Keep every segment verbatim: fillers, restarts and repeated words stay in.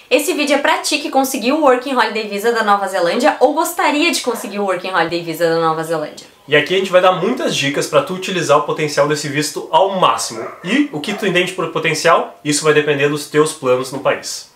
Esse vídeo é pra ti que conseguiu o Working Holiday Visa da Nova Zelândia ou gostaria de conseguir o Working Holiday Visa da Nova Zelândia. E aqui a gente vai dar muitas dicas para tu utilizar o potencial desse visto ao máximo. E o que tu entende por potencial, isso vai depender dos teus planos no país.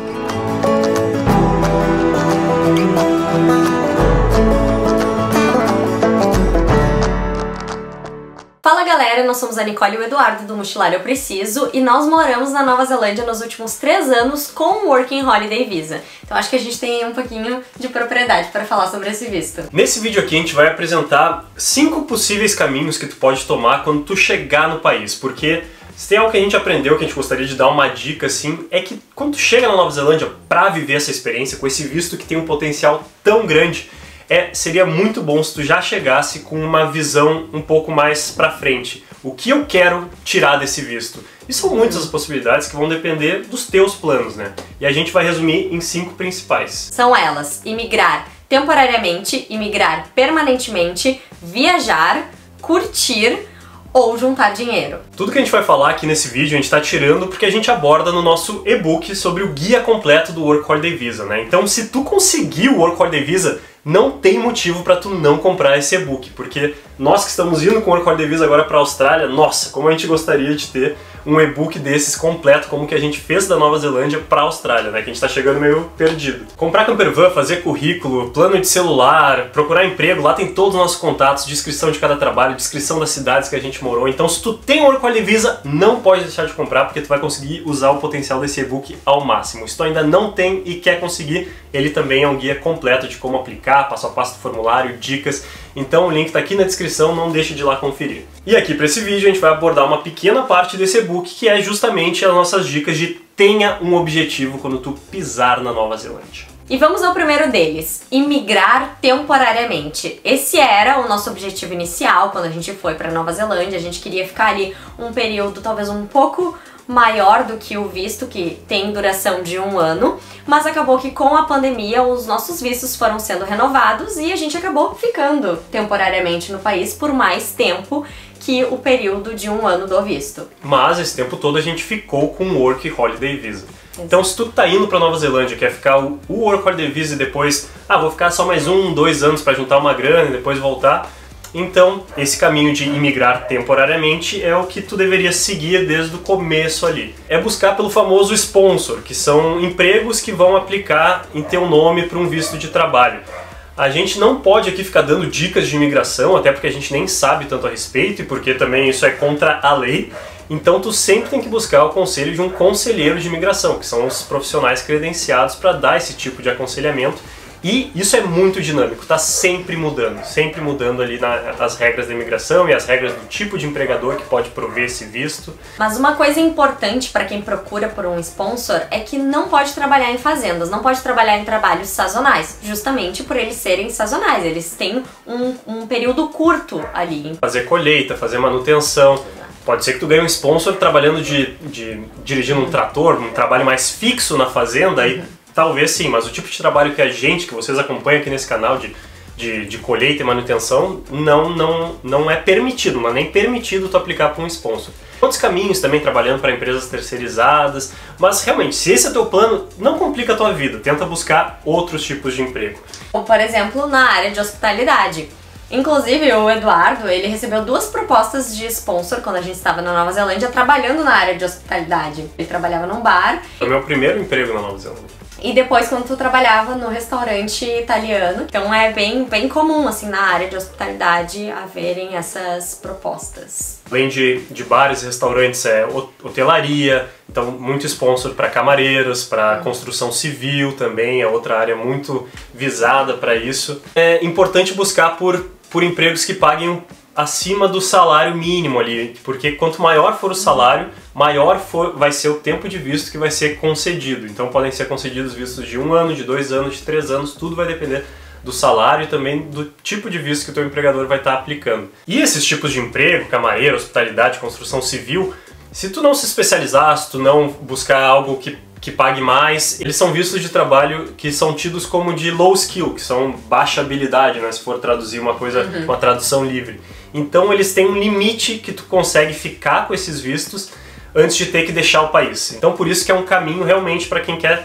Fala galera, nós somos a Nicole e o Eduardo do Mochilar Eu Preciso e nós moramos na Nova Zelândia nos últimos três anos com o Working Holiday Visa. Então acho que a gente tem um pouquinho de propriedade para falar sobre esse visto. Nesse vídeo aqui a gente vai apresentar cinco possíveis caminhos que tu pode tomar quando tu chegar no país, porque se tem algo que a gente aprendeu que a gente gostaria de dar uma dica assim, é que quando tu chega na Nova Zelândia para viver essa experiência com esse visto que tem um potencial tão grande, É, seria muito bom se tu já chegasse com uma visão um pouco mais pra frente. O que eu quero tirar desse visto? E são muitas as possibilidades que vão depender dos teus planos, né? E a gente vai resumir em cinco principais. São elas: imigrar temporariamente, imigrar permanentemente, viajar, curtir ou juntar dinheiro. Tudo que a gente vai falar aqui nesse vídeo a gente está tirando porque a gente aborda no nosso e-book sobre o guia completo do Work Holiday Visa, né? Então se tu conseguir o Work Holiday Visa, não tem motivo para tu não comprar esse e-book, porque nós que estamos indo com o Work Holiday Visa agora para a Austrália, nossa, como a gente gostaria de ter um e-book desses completo, como que a gente fez da Nova Zelândia para a Austrália, né? Que a gente está chegando meio perdido. Comprar campervan, fazer currículo, plano de celular, procurar emprego, lá tem todos os nossos contatos, descrição de cada trabalho, descrição das cidades que a gente morou. Então se tu tem o Work Holiday Visa, não pode deixar de comprar, porque tu vai conseguir usar o potencial desse e-book ao máximo. Se tu ainda não tem e quer conseguir, ele também é um guia completo de como aplicar, passo a passo do formulário, dicas. Então o link está aqui na descrição, não deixe de ir lá conferir. E aqui para esse vídeo a gente vai abordar uma pequena parte desse e-book, que é justamente as nossas dicas de tenha um objetivo quando tu pisar na Nova Zelândia. E vamos ao primeiro deles, imigrar temporariamente. Esse era o nosso objetivo inicial quando a gente foi para Nova Zelândia. A gente queria ficar ali um período talvez um pouco maior do que o visto, que tem duração de um ano, mas acabou que com a pandemia os nossos vistos foram sendo renovados e a gente acabou ficando temporariamente no país por mais tempo que o período de um ano do visto. Mas esse tempo todo a gente ficou com o Work Holiday Visa. Então se tu tá indo pra Nova Zelândia, quer ficar o Work Holiday Visa e depois, ah, vou ficar só mais um, dois anos para juntar uma grana e depois voltar, então esse caminho de imigrar temporariamente é o que tu deveria seguir desde o começo ali. É buscar pelo famoso sponsor, que são empregos que vão aplicar em teu nome para um visto de trabalho. A gente não pode aqui ficar dando dicas de imigração, até porque a gente nem sabe tanto a respeito e porque também isso é contra a lei. Então tu sempre tem que buscar o conselho de um conselheiro de imigração, que são os profissionais credenciados para dar esse tipo de aconselhamento. E isso é muito dinâmico, tá sempre mudando, sempre mudando ali na, as regras da imigração e as regras do tipo de empregador que pode prover esse visto. Mas uma coisa importante para quem procura por um sponsor é que não pode trabalhar em fazendas, não pode trabalhar em trabalhos sazonais, justamente por eles serem sazonais, eles têm um, um período curto ali. Fazer colheita, fazer manutenção. Pode ser que tu ganhe um sponsor trabalhando de, de dirigindo um trator, um trabalho mais fixo na fazenda, aí talvez sim, mas o tipo de trabalho que a gente, que vocês acompanham aqui nesse canal de, de, de colheita e manutenção, não, não, não é permitido, não é nem permitido tu aplicar para um sponsor. Outros caminhos também trabalhando para empresas terceirizadas, mas realmente, se esse é teu plano, não complica a tua vida, tenta buscar outros tipos de emprego. Ou, por exemplo, na área de hospitalidade. Inclusive, o Eduardo, ele recebeu duas propostas de sponsor quando a gente estava na Nova Zelândia trabalhando na área de hospitalidade. Ele trabalhava num bar. Foi o meu primeiro emprego na Nova Zelândia. E depois quando tu trabalhava no restaurante italiano. Então é bem, bem comum, assim, na área de hospitalidade haverem essas propostas. Além de, de bares e restaurantes, é hotelaria, então muito sponsor para camareiros, para construção civil também, é outra área muito visada para isso. É importante buscar por, por empregos que paguem acima do salário mínimo ali, porque quanto maior for o salário, maior for, vai ser o tempo de visto que vai ser concedido. Então podem ser concedidos vistos de um ano, de dois anos, de três anos, tudo vai depender do salário e também do tipo de visto que o teu empregador vai estar aplicando. E esses tipos de emprego, camareiro, hospitalidade, construção civil, se tu não se especializar, se tu não buscar algo que que pague mais, eles são vistos de trabalho que são tidos como de low skill, que são baixa habilidade, né, se for traduzir uma coisa, uhum. uma tradução livre. Então eles têm um limite que tu consegue ficar com esses vistos antes de ter que deixar o país. Então por isso que é um caminho realmente para quem quer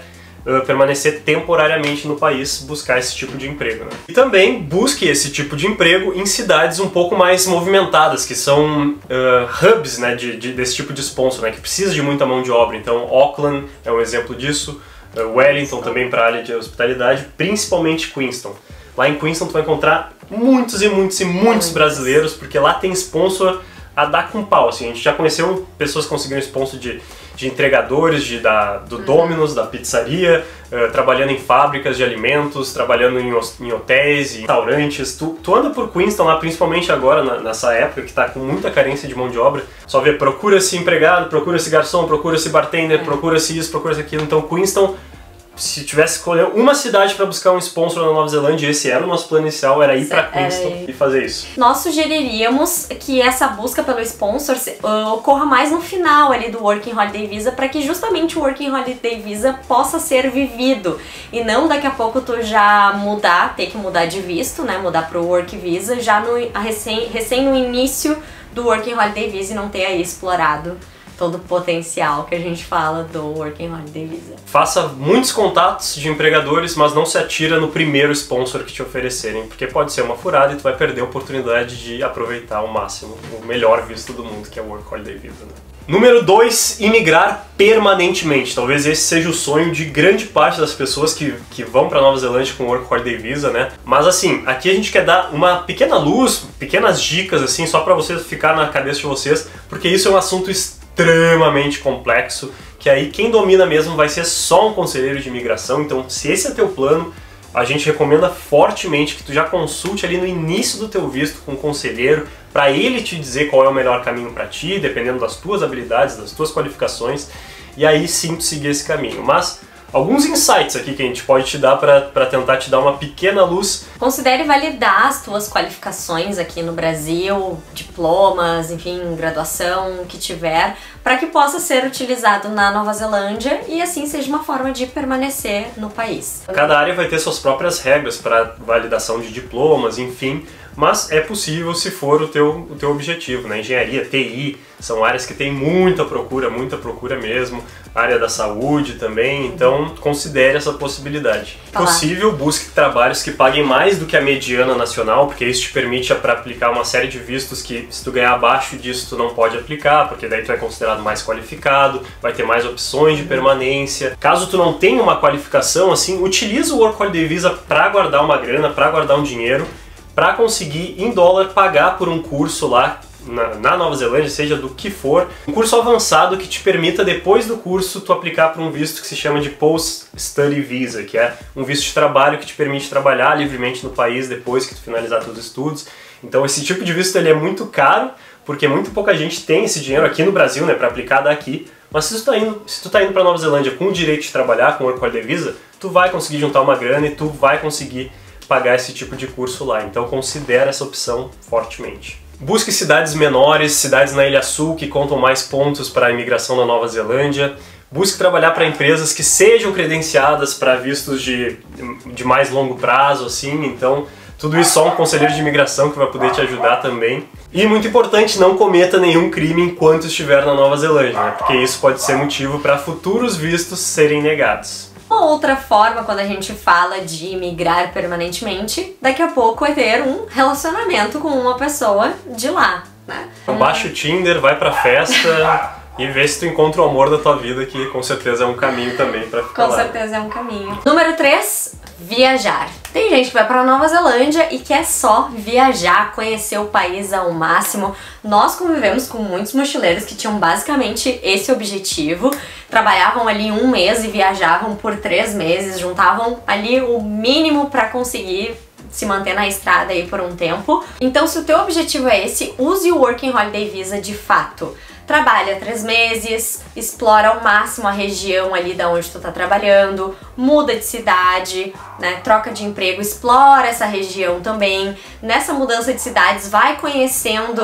uh, permanecer temporariamente no país, buscar esse tipo de emprego, né? E também busque esse tipo de emprego em cidades um pouco mais movimentadas, que são uh, hubs, né, de, de, desse tipo de sponsor, né, que precisa de muita mão de obra. Então Auckland é um exemplo disso, uh, Wellington também para a área de hospitalidade, principalmente Queenstown. Lá em Queenstown tu vai encontrar muitos e muitos e muitos brasileiros, porque lá tem sponsor a dar com pau, assim. A gente já conheceu pessoas que conseguiram sponsor de, de entregadores, de, da, do Domino's, da pizzaria, uh, trabalhando em fábricas de alimentos, trabalhando em, em hotéis e restaurantes. Tu, tu anda por Queenstown lá, principalmente agora, na, nessa época que tá com muita carência de mão de obra, só vê, procura-se empregado, procura-se garçom, procura-se bartender, é. procura-se isso, procura-se aquilo. Então Queenstown, se tivesse que escolher uma cidade para buscar um sponsor na Nova Zelândia, esse era o nosso plano inicial, era ir para Queenstown era... e fazer isso. Nós sugeriríamos que essa busca pelo sponsor uh, ocorra mais no final ali do Working Holiday Visa, para que justamente o Working Holiday Visa possa ser vivido e não daqui a pouco tu já mudar, ter que mudar de visto, né, mudar para o Work Visa já no, recém, recém no início do Working Holiday Visa e não ter aí explorado todo o potencial que a gente fala do Working Holiday Visa. Faça muitos contatos de empregadores, mas não se atira no primeiro sponsor que te oferecerem, porque pode ser uma furada e tu vai perder a oportunidade de aproveitar ao máximo o melhor visto do mundo, que é o Work Holiday Visa, né? Número dois, imigrar permanentemente. Talvez esse seja o sonho de grande parte das pessoas que, que vão para Nova Zelândia com o Work Holiday Visa, né? Mas assim, aqui a gente quer dar uma pequena luz, pequenas dicas assim, só para vocês ficar na cabeça de vocês, porque isso é um assunto extremamente complexo, que aí quem domina mesmo vai ser só um conselheiro de imigração. Então, se esse é teu plano, a gente recomenda fortemente que tu já consulte ali no início do teu visto com um conselheiro, para ele te dizer qual é o melhor caminho para ti, dependendo das tuas habilidades, das tuas qualificações, e aí sim tu seguir esse caminho. Mas alguns insights aqui que a gente pode te dar para tentar te dar uma pequena luz. Considere validar as tuas qualificações aqui no Brasil, diplomas, enfim, graduação que tiver, para que possa ser utilizado na Nova Zelândia e assim seja uma forma de permanecer no país. Cada área vai ter suas próprias regras para validação de diplomas, enfim, mas é possível se for o teu, o teu objetivo, né? Engenharia, T I, são áreas que tem muita procura, muita procura mesmo, área da saúde também, então considere essa possibilidade. Se possível, busque trabalhos que paguem mais do que a mediana nacional, porque isso te permite para aplicar uma série de vistos que, se tu ganhar abaixo disso, tu não pode aplicar, porque daí tu é considerado mais qualificado, vai ter mais opções de permanência. Caso tu não tenha uma qualificação assim, utiliza o Work Holiday Visa para guardar uma grana, para guardar um dinheiro, para conseguir em dólar pagar por um curso lá na, na Nova Zelândia, seja do que for, um curso avançado que te permita depois do curso tu aplicar para um visto que se chama de Post-Study Visa, que é um visto de trabalho que te permite trabalhar livremente no país depois que tu finalizar teus estudos. Então esse tipo de visto ele é muito caro, porque muito pouca gente tem esse dinheiro aqui no Brasil, né, para aplicar daqui. Mas se tu tá indo, se tu tá indo para Nova Zelândia com o direito de trabalhar com o Work Holiday Visa, tu vai conseguir juntar uma grana e tu vai conseguir pagar esse tipo de curso lá. Então considera essa opção fortemente. Busque cidades menores, cidades na Ilha Sul que contam mais pontos para a imigração na Nova Zelândia. Busque trabalhar para empresas que sejam credenciadas para vistos de, de mais longo prazo, assim. Então tudo isso só um conselheiro de imigração que vai poder te ajudar também. E muito importante, não cometa nenhum crime enquanto estiver na Nova Zelândia, né? Porque isso pode ser motivo para futuros vistos serem negados. Uma outra forma, quando a gente fala de imigrar permanentemente, daqui a pouco é ter um relacionamento com uma pessoa de lá, né? Então baixa o Tinder, vai pra festa e vê se tu encontra o amor da tua vida, que com certeza é um caminho também pra ficar com lá. Com certeza é um caminho. Número três, viajar. Tem gente que vai para Nova Zelândia e quer só viajar, conhecer o país ao máximo. Nós convivemos com muitos mochileiros que tinham basicamente esse objetivo. Trabalhavam ali um mês e viajavam por três meses, juntavam ali o mínimo para conseguir se manter na estrada aí por um tempo. Então, se o teu objetivo é esse, use o Working Holiday Visa de fato. Trabalha três meses, explora ao máximo a região ali da onde tu tá trabalhando, muda de cidade, né, troca de emprego, explora essa região também. Nessa mudança de cidades, vai conhecendo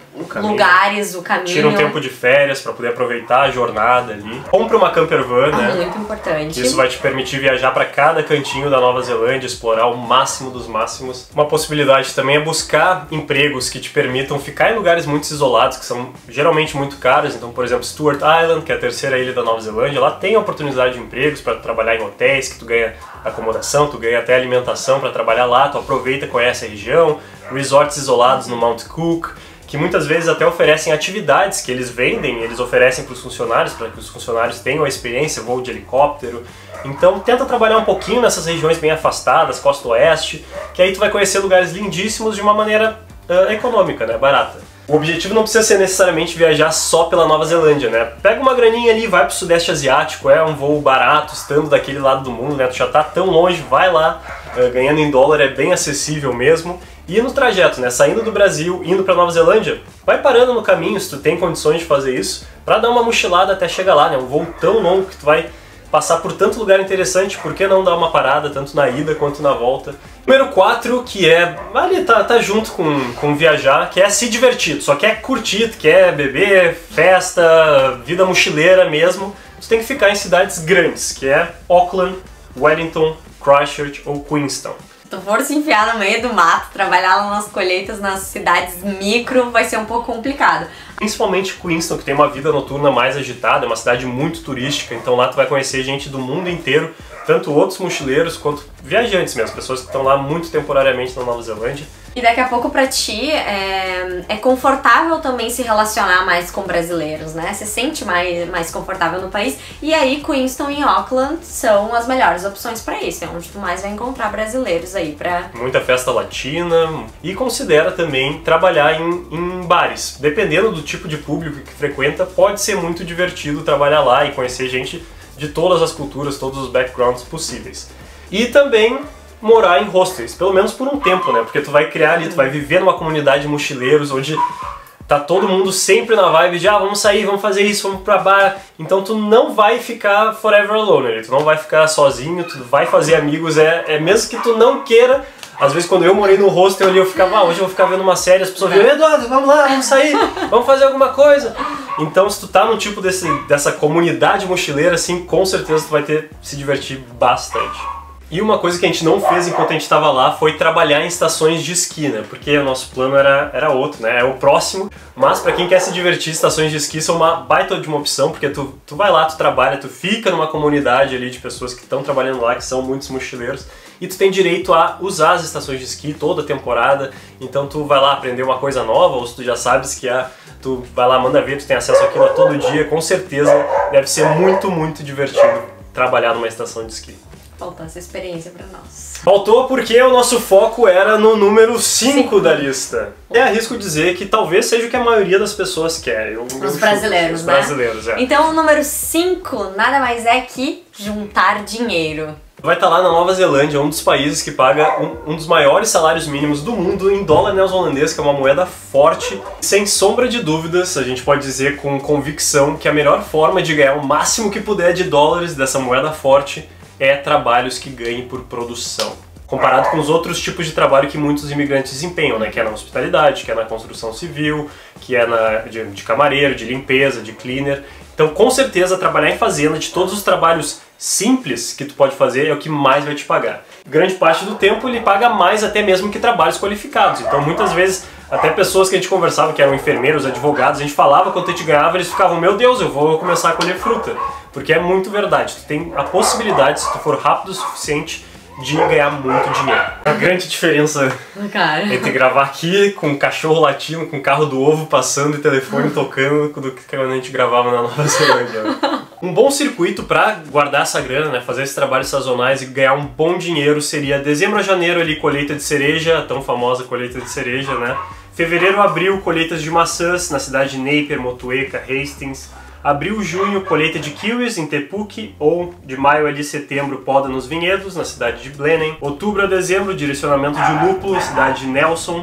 lugares, o caminho. Tira um tempo de férias para poder aproveitar a jornada ali. Compra uma camper van, né? Muito importante. Isso vai te permitir viajar para cada cantinho da Nova Zelândia, explorar o máximo dos máximos. Uma possibilidade também é buscar empregos que te permitam ficar em lugares muito isolados, que são geralmente muito caros. Então, por exemplo, Stewart Island, que é a terceira ilha da Nova Zelândia, lá tem a oportunidade de empregos para trabalhar em hotéis, que tu ganha acomodação, tu ganha até alimentação para trabalhar lá, tu aproveita, conhece a região, resorts isolados no Mount Cook, que muitas vezes até oferecem atividades que eles vendem, eles oferecem para os funcionários, para que os funcionários tenham a experiência, voo de helicóptero. Então tenta trabalhar um pouquinho nessas regiões bem afastadas, costa oeste, que aí tu vai conhecer lugares lindíssimos de uma maneira uh, econômica, né, barata. O objetivo não precisa ser necessariamente viajar só pela Nova Zelândia, né? Pega uma graninha ali, vai pro Sudeste Asiático, é um voo barato, estando daquele lado do mundo, né? Tu já tá tão longe, vai lá, uh, ganhando em dólar, é bem acessível mesmo. E no trajeto, né? Saindo do Brasil, indo pra Nova Zelândia, vai parando no caminho, se tu tem condições de fazer isso, pra dar uma mochilada até chegar lá, né? Um voo tão longo que tu vai passar por tanto lugar interessante, por que não dar uma parada, tanto na ida quanto na volta? Número quatro, que é, ali tá, tá junto com, com viajar, que é se divertir, só quer curtir, quer beber, festa, vida mochileira mesmo, tu tem que ficar em cidades grandes, que é Auckland, Wellington, Christchurch ou Queenstown. Se tu for se enfiar no meio do mato, trabalhar lá nas colheitas, nas cidades micro, vai ser um pouco complicado. Principalmente Queenstown, que tem uma vida noturna mais agitada, é uma cidade muito turística, então lá tu vai conhecer gente do mundo inteiro, tanto outros mochileiros quanto viajantes mesmo, pessoas que estão lá muito temporariamente na Nova Zelândia. E daqui a pouco pra ti é, é confortável também se relacionar mais com brasileiros, né? Você se sente mais, mais confortável no país. E aí Queenstown e Auckland são as melhores opções pra isso, é onde tu mais vai encontrar brasileiros aí pra... Muita festa latina, e considera também trabalhar em, em bares. Dependendo do tipo de público que frequenta, pode ser muito divertido trabalhar lá e conhecer gente de todas as culturas, todos os backgrounds possíveis. E também morar em hostels, pelo menos por um tempo, né? Porque tu vai criar ali, tu vai viver numa comunidade de mochileiros onde tá todo mundo sempre na vibe de ah, vamos sair, vamos fazer isso, vamos pra bar. Então tu não vai ficar forever alone, né? Tu não vai ficar sozinho, tu vai fazer amigos, é, é mesmo que tu não queira. Às vezes quando eu morei no hostel ali, eu ficava, ah, hoje eu vou ficar vendo uma série, as pessoas viam, Eduardo, vamos lá, vamos sair, vamos fazer alguma coisa. Então se tu tá no tipo desse, dessa comunidade mochileira, assim, com certeza tu vai ter se divertir bastante. E uma coisa que a gente não fez enquanto a gente estava lá foi trabalhar em estações de esqui, né? Porque o nosso plano era, era outro, né? É o próximo. Mas para quem quer se divertir, estações de esqui são uma baita de uma opção, porque tu, tu vai lá, tu trabalha, tu fica numa comunidade ali de pessoas que estão trabalhando lá, que são muitos mochileiros, e tu tem direito a usar as estações de esqui toda a temporada. Então tu vai lá aprender uma coisa nova, ou se tu já sabe esquiar, tu vai lá, manda ver, tu tem acesso àquilo a todo dia, com certeza deve ser muito, muito divertido trabalhar numa estação de esqui. Faltou essa experiência pra nós. Faltou porque o nosso foco era no número cinco da lista. E arrisco dizer que talvez seja o que a maioria das pessoas quer. Eu, Os brasileiros, os né? brasileiros, é. Então o número cinco nada mais é que juntar dinheiro. Vai estar lá na Nova Zelândia, um dos países que paga um, um dos maiores salários mínimos do mundo em dólar neozelandês, que é uma moeda forte. Sem sombra de dúvidas, a gente pode dizer com convicção que a melhor forma de ganhar o máximo que puder de dólares dessa moeda forte é trabalhos que ganhem por produção. Comparado com os outros tipos de trabalho que muitos imigrantes desempenham, né? Que é na hospitalidade, que é na construção civil, que é na, de, de camareiro, de limpeza, de cleaner. Então, com certeza, trabalhar em fazenda, de todos os trabalhos simples que tu pode fazer, é o que mais vai te pagar. Grande parte do tempo ele paga mais até mesmo que trabalhos qualificados. Então, muitas vezes, até pessoas que a gente conversava, que eram enfermeiros, advogados, a gente falava quanto a gente ganhava, eles ficavam, meu Deus, eu vou começar a colher fruta. Porque é muito verdade, tu tem a possibilidade, se tu for rápido o suficiente, de ganhar muito dinheiro. A grande diferença Cara. entre gravar aqui com um cachorro latindo, com o carro do ovo passando e telefone tocando, do que quando a gente gravava na Nova Zelândia. Um bom circuito para guardar essa grana, né, fazer esses trabalhos sazonais e ganhar um bom dinheiro seria dezembro a janeiro ali, colheita de cereja, a tão famosa colheita de cereja, né? Fevereiro a abril, colheitas de maçãs na cidade de Napier, Motueka, Hastings. Abril, junho, colheita de kiwis em Te Puke, ou de maio a setembro, poda nos vinhedos, na cidade de Blenheim. Outubro a dezembro, direcionamento de lúpulo, cidade de Nelson.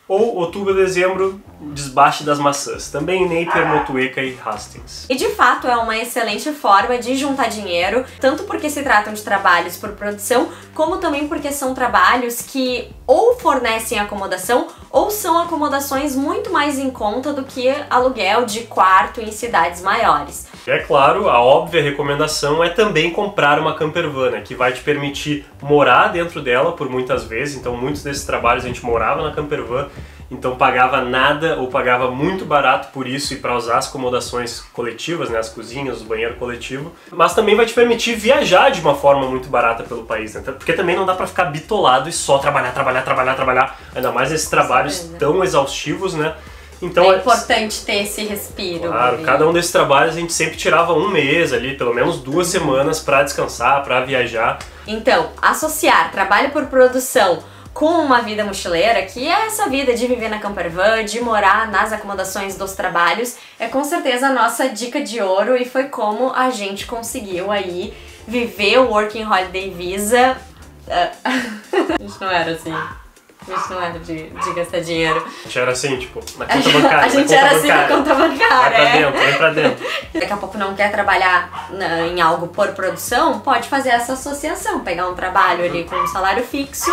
ou outubro a dezembro, desbaste das maçãs. Também em Napier, Motueka e Hastings. E de fato é uma excelente forma de juntar dinheiro, tanto porque se tratam de trabalhos por produção, como também porque são trabalhos que ou fornecem acomodação ou são acomodações muito mais em conta do que aluguel de quarto em cidades maiores. E é claro, a óbvia recomendação é também comprar uma campervan, né, que vai te permitir morar dentro dela por muitas vezes. Então muitos desses trabalhos a gente morava na campervan, então pagava nada ou pagava muito barato por isso e para usar as acomodações coletivas, né, as cozinhas, o banheiro coletivo. Mas também vai te permitir viajar de uma forma muito barata pelo país, né? Porque também não dá para ficar bitolado e só trabalhar, trabalhar, trabalhar, trabalhar, ainda mais esses trabalhos tão exaustivos, né? Então, é importante ter esse respiro. Claro, ali. Cada um desses trabalhos a gente sempre tirava um mês ali, pelo menos duas semanas para descansar, para viajar. Então, associar trabalho por produção com uma vida mochileira, que é essa vida de viver na campervan, de morar nas acomodações dos trabalhos, é com certeza a nossa dica de ouro e foi como a gente conseguiu aí viver o Working Holiday Visa. A gente não era assim. A gente não era de, de gastar dinheiro. A gente era assim, tipo, na conta bancária. A gente era assim na conta bancária. Vai pra dentro, vem pra dentro. Daqui a pouco não quer trabalhar na, em algo por produção, pode fazer essa associação, pegar um trabalho ali com um salário fixo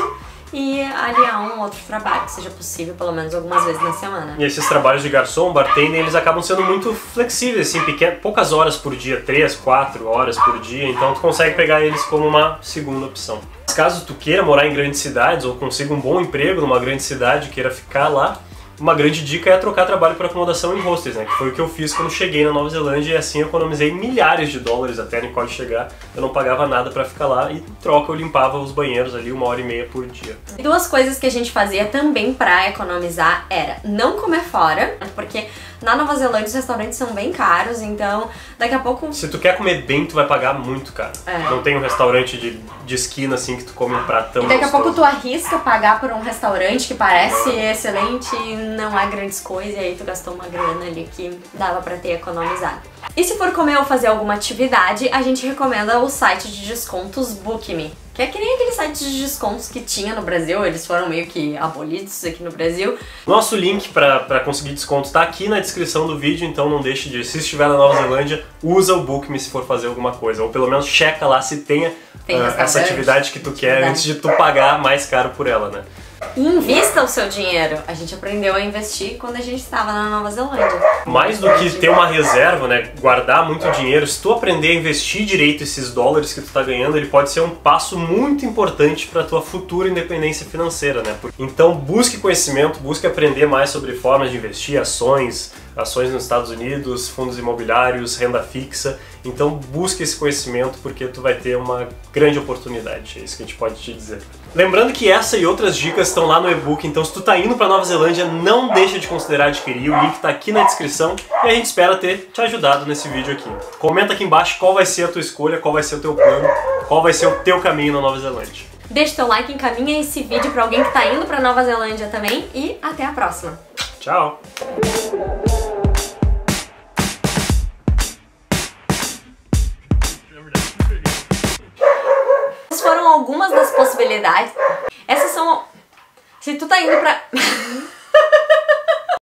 e aliar um outro trabalho que seja possível pelo menos algumas vezes na semana. E esses trabalhos de garçom, bartender, eles acabam sendo muito flexíveis, assim, pequeno, poucas horas por dia, três, quatro horas por dia, então tu consegue pegar eles como uma segunda opção. Caso tu queira morar em grandes cidades ou consiga um bom emprego numa grande cidade e queira ficar lá, uma grande dica é trocar trabalho por acomodação em hostels, né? Que foi o que eu fiz quando cheguei na Nova Zelândia e assim eu economizei milhares de dólares até a Nicole chegar. Eu não pagava nada pra ficar lá e em troca eu limpava os banheiros ali uma hora e meia por dia. E duas coisas que a gente fazia também pra economizar era não comer fora, porque na Nova Zelândia os restaurantes são bem caros, então daqui a pouco... Se tu quer comer bem, tu vai pagar muito caro. É. Não tem um restaurante de, de esquina assim que tu come um pratão. E daqui gostoso. a pouco tu arrisca pagar por um restaurante que parece excelente e não é grandes coisas, e aí tu gastou uma grana ali que dava pra ter economizado. E se for comer ou fazer alguma atividade, a gente recomenda o site de descontos Bookme, que é que nem aquele site de descontos que tinha no Brasil, eles foram meio que abolidos aqui no Brasil. Nosso link para conseguir desconto tá aqui na descrição do vídeo, então não deixe de, se estiver na Nova Zelândia, usa o Bookme se for fazer alguma coisa, ou pelo menos checa lá se tenha Tem uh, essa atividade que tu quer antes de tu pagar mais caro por ela, né? E invista o seu dinheiro. A gente aprendeu a investir quando a gente estava na Nova Zelândia. Mais do que ter uma reserva, né, guardar muito dinheiro, se tu aprender a investir direito esses dólares que tu tá ganhando, ele pode ser um passo muito importante para tua futura independência financeira, né? Então busque conhecimento, busque aprender mais sobre formas de investir, ações, ações nos Estados Unidos, fundos imobiliários, renda fixa. Então busque esse conhecimento porque tu vai ter uma grande oportunidade, é isso que a gente pode te dizer. Lembrando que essa e outras dicas estão lá no e-book, então se tu tá indo para Nova Zelândia, não deixa de considerar adquirir, o link tá aqui na descrição e a gente espera ter te ajudado nesse vídeo aqui. Comenta aqui embaixo qual vai ser a tua escolha, qual vai ser o teu plano, qual vai ser o teu caminho na Nova Zelândia. Deixa teu like, encaminha esse vídeo para alguém que tá indo para Nova Zelândia também e até a próxima. Tchau! Essas foram algumas das possibilidades. Essas são... Se tu tá indo pra...